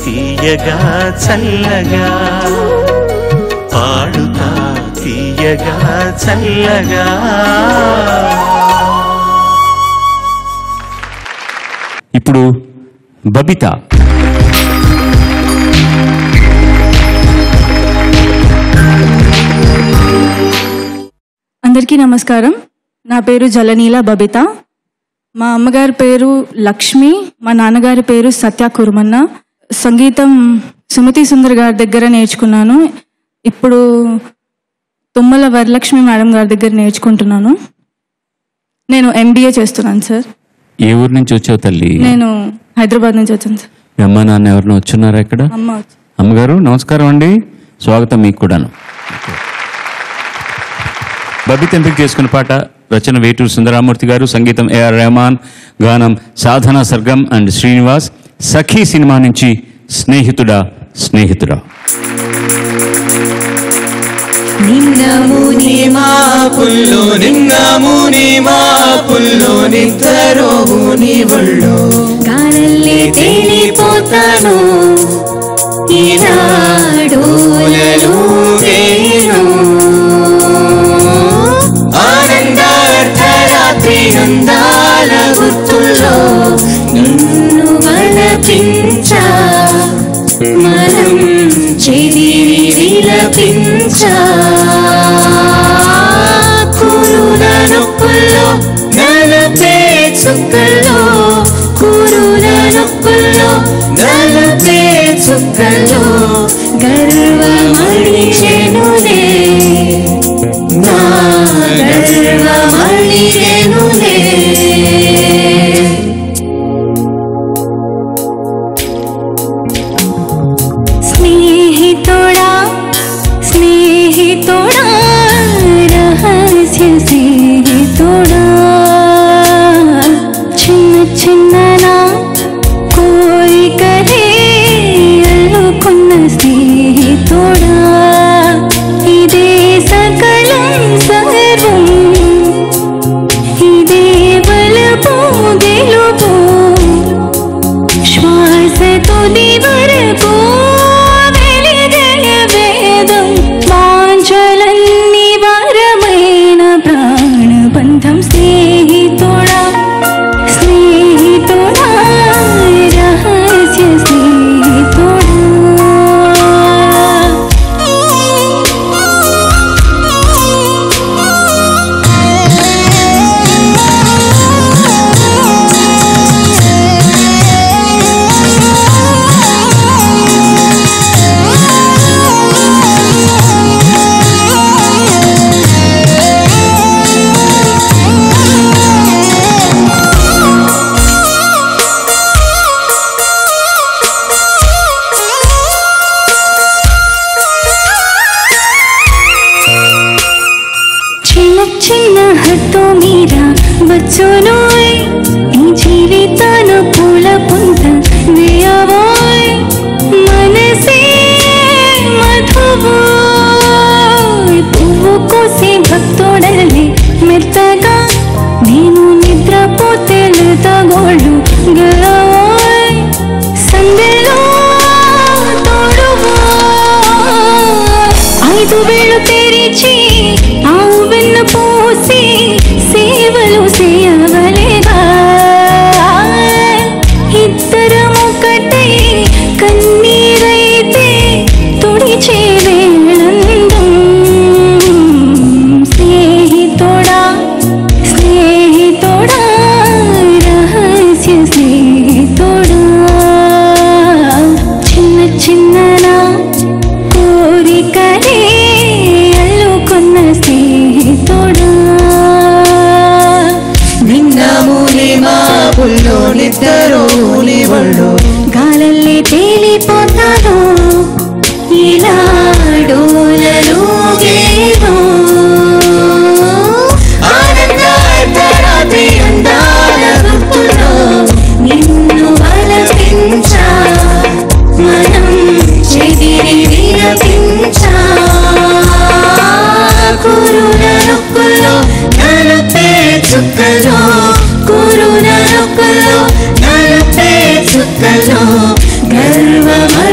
తీయగా చల్లగా పాడుతా తీయగా చల్లగా. ఇప్పుడు బబితా. అందరికీ నమస్కారం. నా పేరు జలనీల బబిత. మా అమ్మగారి పేరు లక్ష్మి, మా నాన్నగారి పేరు సత్య కురుమన్న. సంగీతం సుమతి సుందర్ గారి దగ్గర నేర్చుకున్నాను. ఇప్పుడు తుమ్మల వరలక్ష్మి మేడం గారి దగ్గర నేర్చుకుంటున్నాను. నేను MBA చేస్తున్నాను సార్. ఏ ఊరు నుంచి వచ్చావు తల్లి? నేను హైదరాబాద్ నుంచి వచ్చాను సార్. అమ్మ నాన్న ఎవరినో వచ్చున్నారా ఇక్కడ? అమ్మగారు నమస్కారం అండి, స్వాగతం మీకు కూడాను. బబిత ఎంపిక చేసుకున్న పాట రచన వేటూరు సుందరామూర్తి గారు, సంగీతం AR రెహమాన్, గానం సాధన సర్గం అండ్ శ్రీనివాస్. సఖీ సినిమా నుంచి స్నేహితుడా స్నేహితుడా. నిన్నముని మా పుల్లో నిన్నముని మా పుల్లో నిద్దరోని ఒళ్ళో గానల్లే తేలిపోతాను ఈనాడోలలు వేణు ఆనందార్థరాత్రి అందాల గుర్తుల్లో నిన్ను వలపించా మనం చెదిరి విలపించా కురుల నొప్పుల్లో నలపే చుక్కల్లో కురుల నొప్పుల్లో నలపే చుక్కల్లో గర్వమణిచెనులే నా గర్వమణిచెనులే. స్నేహితుడా స్నేహితుడా రహస్య స్నేహితుడా చిన్న చిన్ననా కోరికలే అల్లుకున్న స్నేహితుడా ఇదే సకలం సర్వం ఇదే బలపు గెలుపు శ్వాస తొలి వరకు వేదం వాంఛలన్నీ వరమైన ప్రాణబంధం స్నేహితుడా స్నేహితుడా రహస్య స్నేహితుడా. చిన్న హద్దు మీద వచ్చునోయ్ ఈ జీవితాన పూల పుంత వేయవోయ్ మనసే మధువోయ్ పువ్వు కోసే భక్తుడలే మెత్తగా నేను నిద్రపోతే లతగోళ్ళు గెలవోయ్ సందెలో తోడువోయ్ ఐదు వేళ్ళు తెరిచి ఆవు వెన్న పోసి సేవలు చేయవలేగా ఇద్దరము ఒకటే కన్నీరైతే తుడిచే వేళందం స్నేహితుడా స్నేహితుడా రహస్య స్నేహితుడా చిన్న చిన్ననా కోరికలే అల్లుకున్న స్నేహితుడా. నిన్నముని మా పుల్లో నిద్దరోని ఒళ్ళో గాలల్లే తేలిపోతాను ఇలా డోలలు గేను ఆనందార్థరాత్రి అందాల గుర్తుల్లో నిన్ను వలపించా మనం చెదిరి విలపించా కురుల నొప్పుల్లో నలపే చుక్కలో కురుల నొప్పుల్లో నలపే చుక్కలో గర్వమ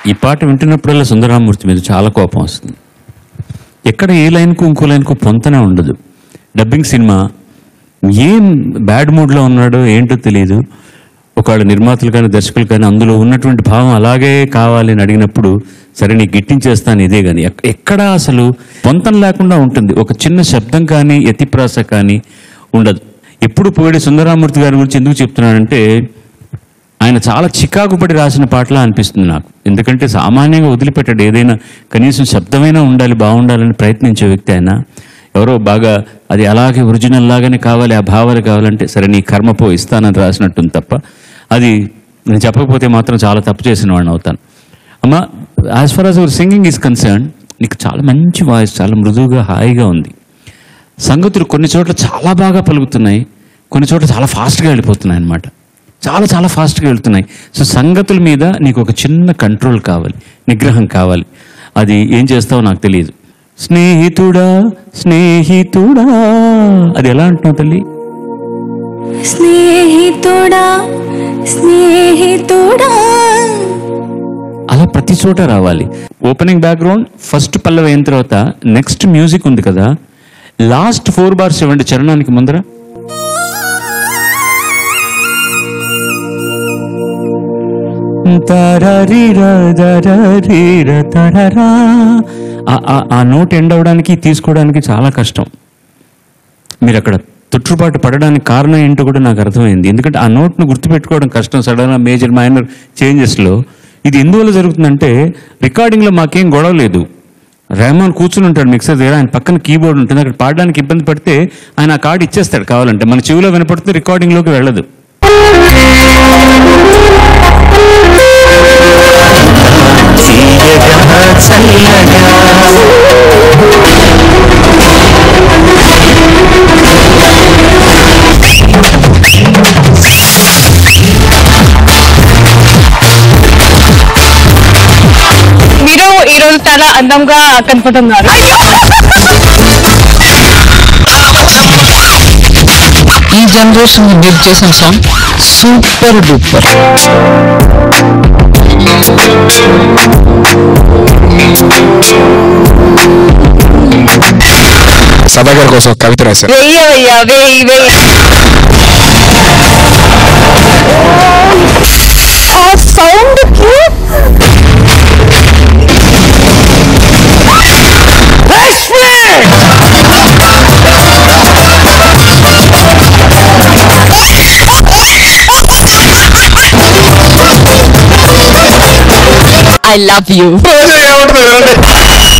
ఈ పాట వింటున్నప్పుడల్లా సుందరరామూర్తి మీద చాలా కోపం వస్తుంది. ఎక్కడ ఏ లైన్కు ఇంకో లైన్కు పొంతనే ఉండదు. డబ్బింగ్ సినిమా ఏం బ్యాడ్ మూడ్లో ఉన్నాడో ఏంటో తెలియదు. ఒకవేళ నిర్మాతలు కానీ దర్శకులు కానీ అందులో ఉన్నటువంటి భావం అలాగే కావాలి అని అడిగినప్పుడు సరే నీకు గిట్టించేస్తాను ఇదే కానీ ఎక్కడా అసలు పొంతం లేకుండా ఉంటుంది. ఒక చిన్న శబ్దం కానీ యతిప్రాస కానీ ఉండదు. ఎప్పుడు పోయేడి సుందరరామూర్తి గారి గురించి ఎందుకు చెప్తున్నానంటే ఆయన చాలా చికాకు పడి రాసిన పాటలా అనిపిస్తుంది నాకు. ఎందుకంటే సామాన్యంగా వదిలిపెట్టాడు. ఏదైనా కనీసం శబ్దమైనా ఉండాలి, బాగుండాలని ప్రయత్నించే వ్యక్తి ఆయన. ఎవరో బాగా అది అలాగే ఒరిజినల్ లాగానే కావాలి, ఆ భావాలు కావాలంటే సరే నీ కర్మపో ఇస్తానని రాసినట్టుంది తప్ప అది నేను చెప్పకపోతే మాత్రం చాలా తప్పు చేసిన వాడిని అవుతాను. అమ్మ, as far as our singing is concern, నీకు చాలా మంచి వాయిస్, చాలా మృదువుగా హాయిగా ఉంది. సంగతులు కొన్ని చోట్ల చాలా బాగా పలుకుతున్నాయి, కొన్ని చోట్ల చాలా ఫాస్ట్గా వెళ్ళిపోతున్నాయి అన్నమాట. చాలా చాలా ఫాస్ట్గా వెళ్తున్నాయి. సో సంగతుల మీద నీకు ఒక చిన్న కంట్రోల్ కావాలి, నిగ్రహం కావాలి. అది ఏం చేస్తావో నాకు తెలియదు. స్నేహితుడా స్నేహితుడా అది ఎలా అంటున్నావు తల్లి? స్నేహితుడా స్నేహితుడా అలా ప్రతి చోట రావాలి. ఓపెనింగ్ బ్యాక్గ్రౌండ్ ఫస్ట్ పల్లవి అయిన తర్వాత నెక్స్ట్ మ్యూజిక్ ఉంది కదా, లాస్ట్ 4 bars ఇవ్వండి చరణానికి ముందర. ఆ నోట్ ఎండ్ అవడానికి తీసుకోవడానికి చాలా కష్టం. మీరు అక్కడ తొట్టుపాటు పడడానికి కారణం ఏంటో కూడా నాకు అర్థమైంది. ఎందుకంటే ఆ నోట్ను గుర్తుపెట్టుకోవడం కష్టం సడన్గా మేజర్ మైనర్ చేంజెస్లో. ఇది ఎందువల్ల జరుగుతుందంటే రికార్డింగ్లో మాకేం గొడవ లేదు. రెహమాన్ కూర్చుని ఉంటాడు మిక్సర్ దగ్గర, ఆయన పక్కన కీబోర్డ్ ఉంటుంది. అక్కడ పాడడానికి ఇబ్బంది పడితే ఆయన ఆ కార్డు ఇచ్చేస్తాడు కావాలంటే. మన చెవిలో వినపడుతుంది, రికార్డింగ్లోకి వెళ్ళదు. మీరు ఈరోజు చాలా అందంగా కనపడుతున్నారు. ఈ జనరేషన్ మీరు చేసిన సాంగ్ సూపర్ డూపర్. సభా గారి కోసం కవిత రాశారు. ఆ సౌండ్ కి I love you.